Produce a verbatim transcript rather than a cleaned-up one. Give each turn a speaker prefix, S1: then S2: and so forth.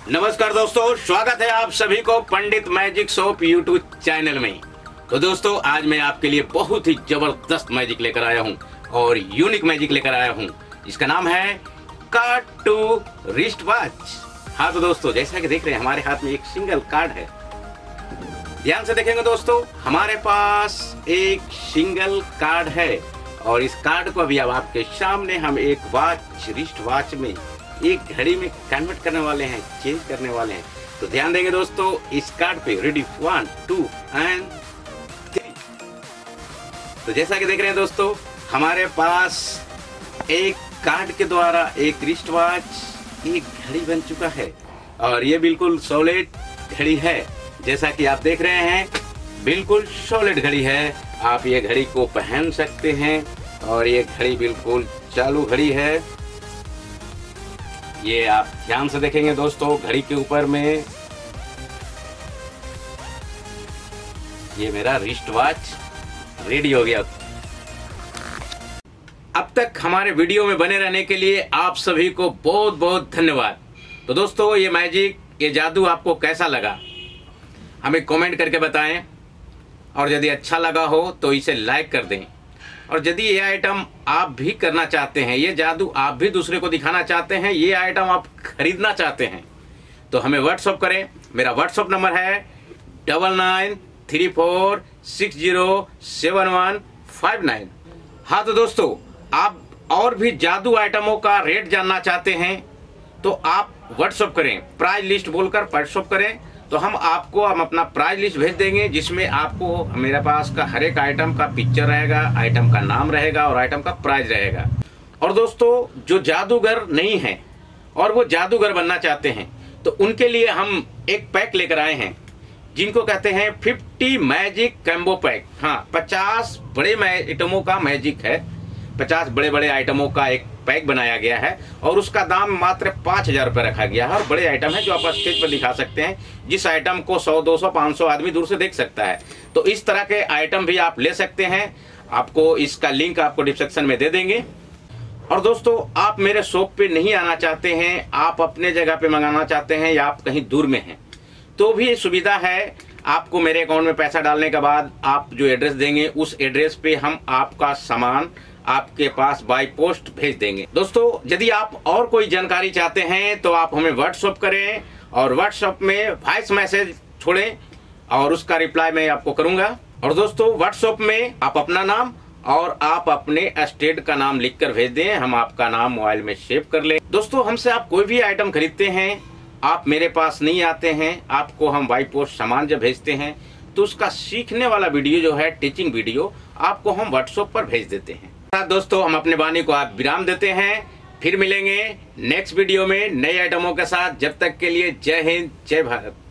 S1: नमस्कार दोस्तों, स्वागत है आप सभी को Pandit magic shop YouTube channel में। तो दोस्तों, आज मैं आपके लिए बहुत ही जबरदस्त मैजिक लेकर आया हूं और यूनिक मैजिक लेकर आया हूं। इसका नाम है कार्ड टू रिस्ट वॉच। हाँ तो दोस्तों, जैसा कि देख रहे हैं हमारे हाथ में एक सिंगल कार्ड है। ध्यान से देखेंगे दोस्तों, हमारे पास एक सिंगल कार्ड है और इस कार्ड को अभी अब आपके सामने हम एक वॉच, रिस्ट वॉच में, एक घड़ी में कन्वर्ट करने वाले हैं, चेंज करने वाले हैं। तो ध्यान देंगे दोस्तों इस कार्ड पे। Ready, one two and three. तो जैसा कि देख रहे हैं दोस्तों, हमारे पास एक कार्ड के द्वारा एक रिस्ट वॉच, एक घड़ी बन चुका है और ये बिल्कुल सॉलिड घड़ी है। जैसा कि आप देख रहे हैं, बिल्कुल सॉलिड घड़ी है। आप ये घड़ी को पहन सकते हैं और ये घड़ी बिल्कुल चालू घड़ी है। ये आप ध्यान से देखेंगे दोस्तों, घड़ी के ऊपर में ये मेरा रिस्ट वॉच रेडी हो गया। अब तक हमारे वीडियो में बने रहने के लिए आप सभी को बहुत बहुत धन्यवाद। तो दोस्तों, ये मैजिक, ये जादू आपको कैसा लगा हमें कमेंट करके बताएं और यदि अच्छा लगा हो तो इसे लाइक कर दें। और यदि ये आइटम आप भी करना चाहते हैं, ये जादू आप भी दूसरे को दिखाना चाहते हैं, ये आइटम आप खरीदना चाहते हैं, तो हमें व्हाट्सअप करें। मेरा व्हाट्सअप नंबर है double nine three four six zero seven one five nine. हाँ तो दोस्तों, आप और भी जादू आइटमों का रेट जानना चाहते हैं तो आप व्हाट्सअप करें, प्राइस लिस्ट बोलकर व्हाट्सअप करें, तो हम आपको हम अपना प्राइस लिस्ट भेज देंगे, जिसमें आपको मेरे पास का हर एक आइटम का पिक्चर रहेगा, आइटम का नाम रहेगा और आइटम का प्राइस रहेगा। और दोस्तों, जो जादूगर नहीं है और वो जादूगर बनना चाहते हैं, तो उनके लिए हम एक पैक लेकर आए हैं जिनको कहते हैं फिफ्टी मैजिक कैम्बो पैक। हाँ, पचास बड़े आइटमों का मैजिक है, पचास बड़े बड़े आइटमों का एक पैक बनाया गया है और उसका दाम मात्र पाँच हजार रुपये रखा गया है। और बड़े आइटम है जो आप स्टेज पर दिखा सकते हैं, जिस आइटम को सौ दो सौ पाँच सौ आदमी दूर से देख सकता है। तो इस तरह के आइटम भी आप ले सकते हैं। आपको इसका लिंक आपको डिस्क्रिप्शन में दे देंगे। और दोस्तों, आप मेरे शॉप पे नहीं आना चाहते हैं, आप अपने जगह पे मंगाना चाहते हैं या आप कहीं दूर में हैं, तो भी सुविधा है। आपको मेरे अकाउंट में पैसा डालने के बाद आप जो एड्रेस देंगे, उस एड्रेस पे हम आपका सामान आपके पास बाय पोस्ट भेज देंगे। दोस्तों, यदि आप और कोई जानकारी चाहते हैं तो आप हमें व्हाट्सएप करें और व्हाट्सएप में वॉइस मैसेज छोड़ें और उसका रिप्लाई मैं आपको करूंगा। और दोस्तों, व्हाट्सएप में आप अपना नाम और आप अपने स्टेट का नाम लिखकर भेज दें, हम आपका नाम मोबाइल में सेव कर लें। दोस्तों, हमसे आप कोई भी आइटम खरीदते हैं, आप मेरे पास नहीं आते हैं, आपको हम बाय पोस्ट सामान जब भेजते हैं तो उसका सीखने वाला वीडियो जो है, टीचिंग वीडियो, आपको हम व्हाट्सएप पर भेज देते हैं। दोस्तों, हम अपने वाणी को आप विराम देते हैं, फिर मिलेंगे नेक्स्ट वीडियो में नए आइटमों के साथ। जब तक के लिए जय हिंद, जय भारत।